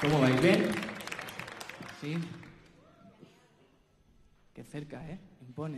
¿Cómo vais? ¿Bien? Sí. Qué cerca, ¿eh? Impone.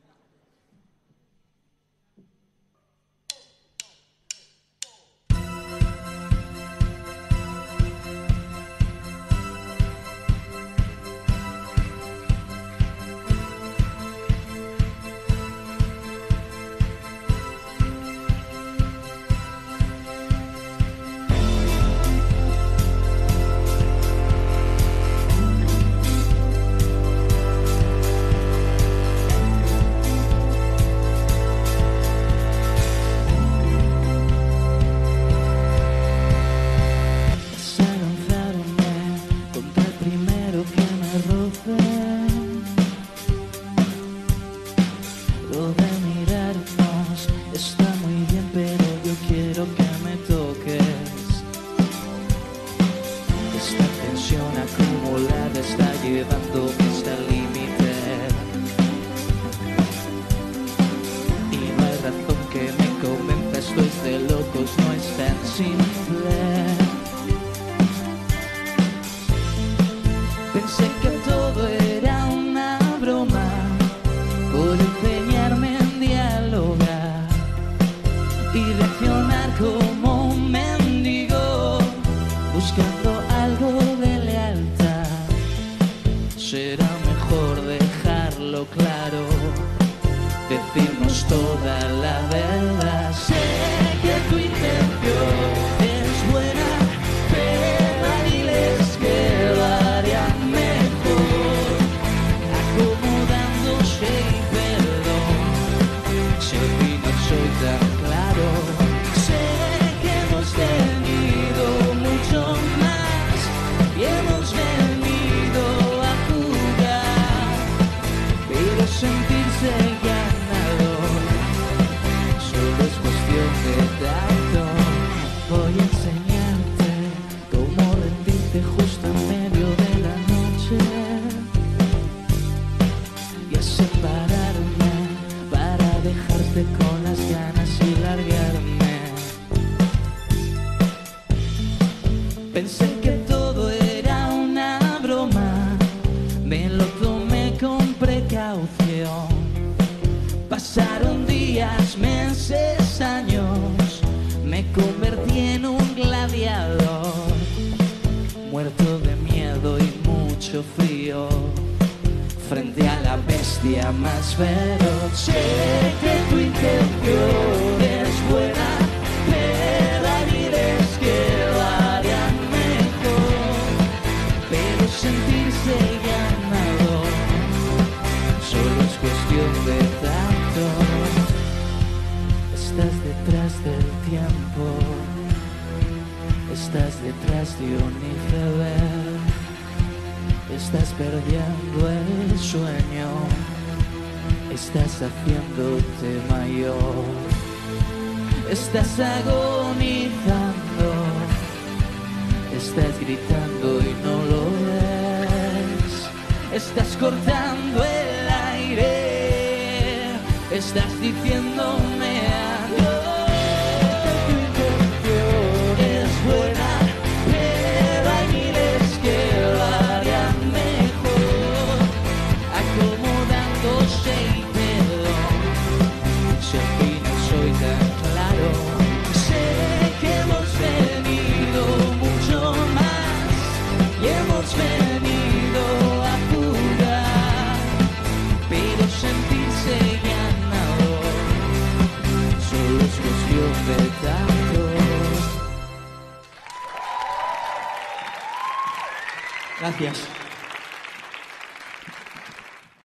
Lo de mirarnos está muy bien, pero yo quiero que me toques. Esta tensión acumulada está llevando hasta el límite, y no hay razón que me convenza, esto es de locos, no es tan simple. Pensé que todo era una broma, por empeñarme en dialogar y reaccionar como un mendigo, buscando algo de lealtad. Será mejor dejarlo claro, decirnos toda la verdad. Sé que tu intención es buena, pero diles que lo harían mejor, acomodándose y perdón. Si al fin no soy tan claro, sé que hemos tenido mucho más y hemos venido a jugar, pero sentirse ganador solo es cuestión de tacto. Voy a enseñarte cómo rendirte justo en medio de la noche y a separarme para dejarte con las ganas y largarme. Pensé que todo era una broma, me lo tomé con precaución. Pasaron días, meses, años, me convertí en un gladiador, muerto de miedo y mucho frío, frente a la bestia más feroz. Sé que tu intención es buena, pero diles que lo harían mejor, pero sentirse ganador solo es cuestión de tacto. Estás detrás del tiempo, estás detrás de un iceberg, estás perdiendo el sueño, estás haciéndote mayor, estás agonizando, estás gritando y no lo ves, estás cortando el aire, estás diciéndome adiós. Es buena, pero hay miles que lo harían mejor, acomodándose y perdón. Si al fin no soy tan claro, sé que hemos venido mucho más y hemos venido a jugar, pero sentirse ganador solo es cuestión de tacto. Gracias.